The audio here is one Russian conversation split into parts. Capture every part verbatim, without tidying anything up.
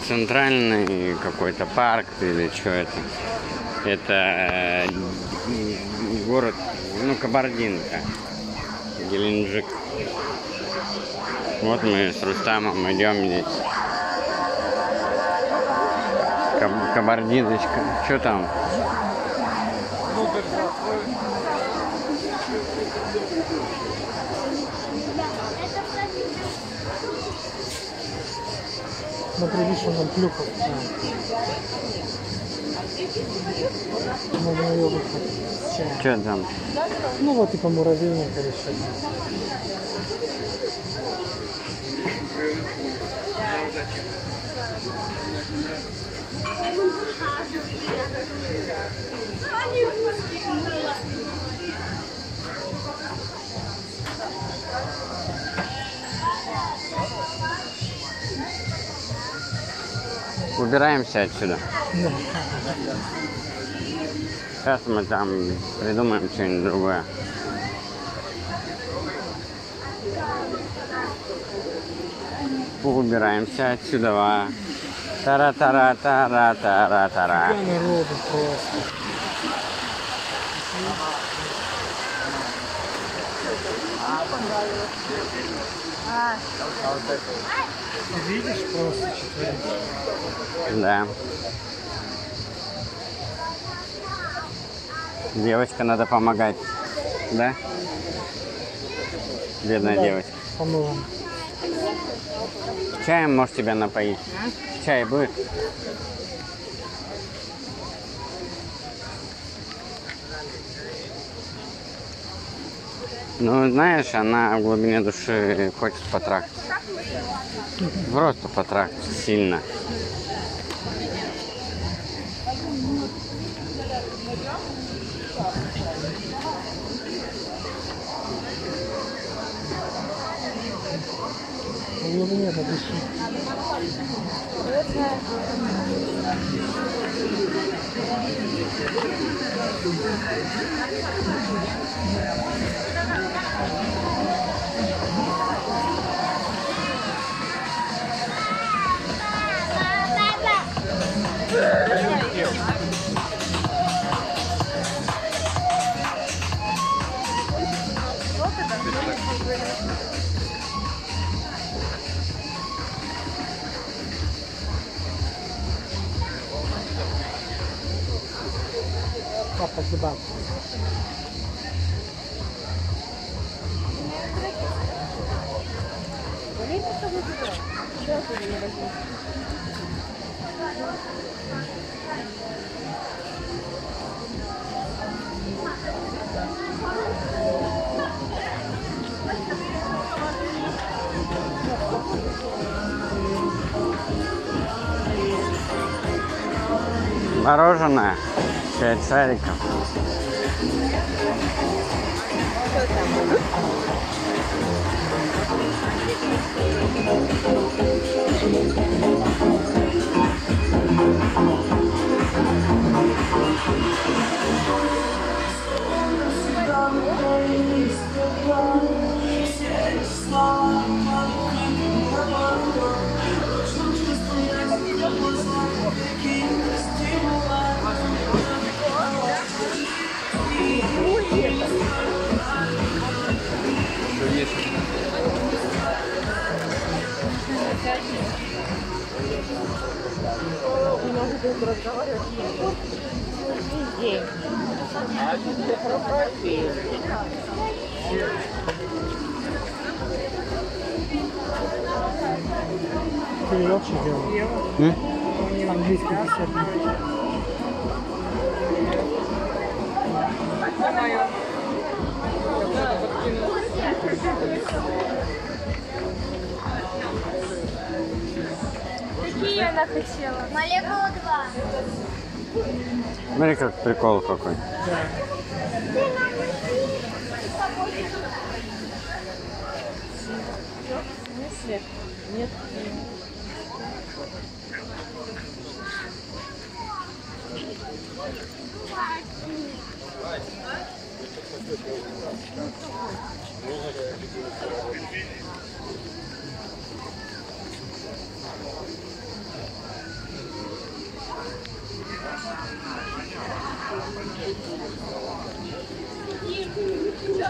центральный какой-то парк или что это. Это город, ну, Кабардинка, Геленджик. Вот мы с Рустамом идем здесь. Кабардиночка. Что там? Смотри, видишь, он там клюкал. Можно ее выходить. Что там? Ну вот типа муравейник или что-то. Убираемся отсюда. Да. Сейчас мы там придумаем что-нибудь другое. Убираемся отсюда. Тара-тара-тара-тара-тара. Народу просто. Видишь, просто четверо. Да. Девочка, надо помогать. Да? Бедная Да, девочка. поможем. Чаем можешь тебя напоить? Чай будет? Ну, знаешь, она в глубине души хочет потрахать. Просто потрахать сильно. В глубине души. Папа зубам. Мороженое. Пять шариков. Не могу долго разговаривать. День. Ты вообще делал? Английский десятник. Какие она хотела? Молекула два. Смотри, как прикол какой. Да. Нет. Нет.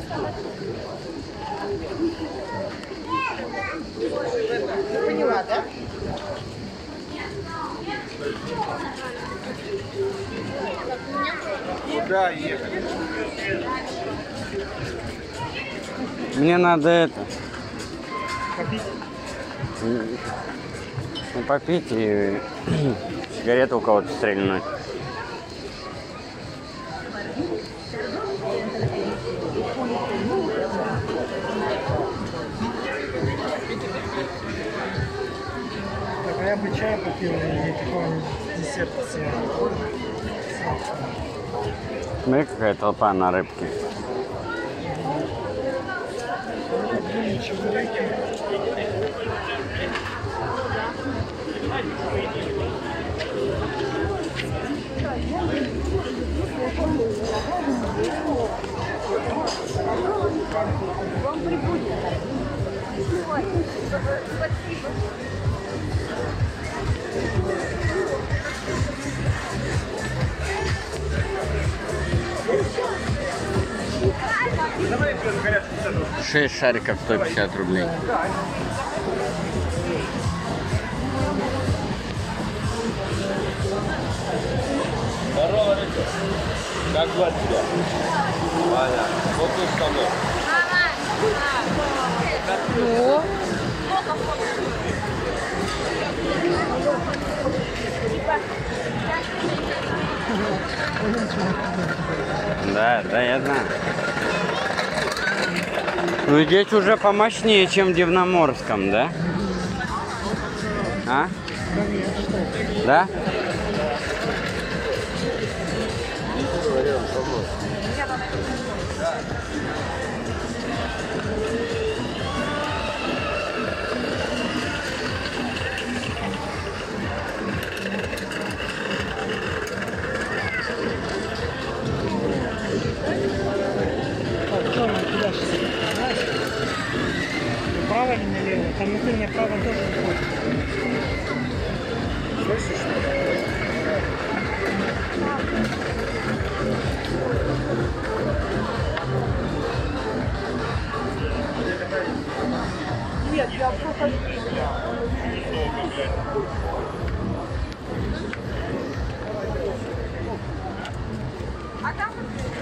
Поняла, да? Куда ехать? Мне надо это. Попить. Ну, попить и сигарету у кого-то стрельнуть. Так, а я бы чай попил и какого-нибудь десерта съел. Смотри, какая толпа на рыбке. Шесть шариков сто пятьдесят рублей. Здорово, Рыцарь. Как звать тебя? Ваня. Вот тут со мной. Да, да, я знаю. Ну здесь уже помощнее, чем в Дивноморском, да? А? Да? Так, что нам туда сейчас? Знаешь? Направо или налево? Там внутри направо тоже будет. Слышишь? Нет, я просто... А там...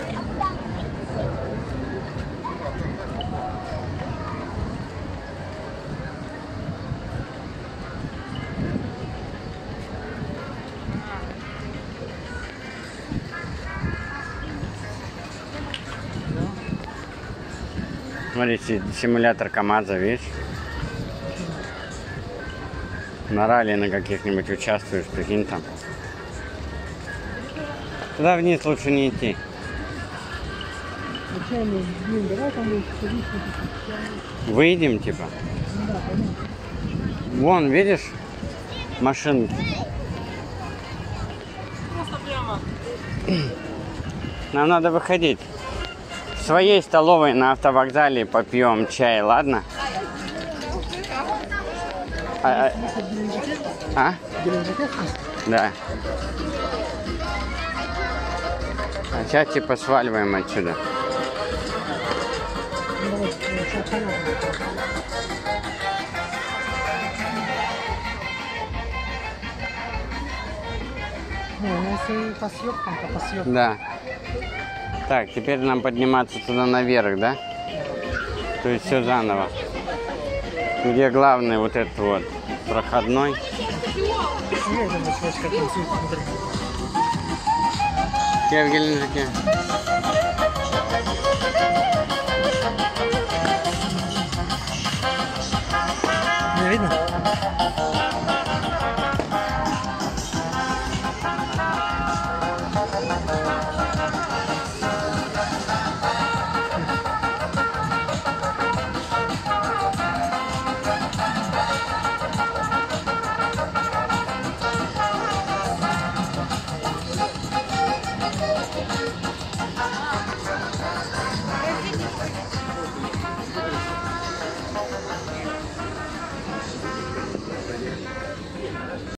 Смотрите, симулятор КамАЗа, видишь? На ралли на каких-нибудь участвуешь, прикинь там. Туда вниз лучше не идти. Зачем мы, блин, давай там будет ходить. Выйдем, типа. Ну да, понятно. Вон, видишь? Машинки. Нам надо выходить. В своей столовой на автовокзале попьем чай, ладно? А? а? а? Геленджиков? Да. А сейчас типа сваливаем отсюда. Ну вот, все понятно. Не, у нас и по съемкам, то по съемкам. Да. Так, теперь нам подниматься туда наверх, да? То есть все заново. Где главный вот этот вот проходной. Не, это началось как танцует, смотри. Я в Геленджике. Не видно?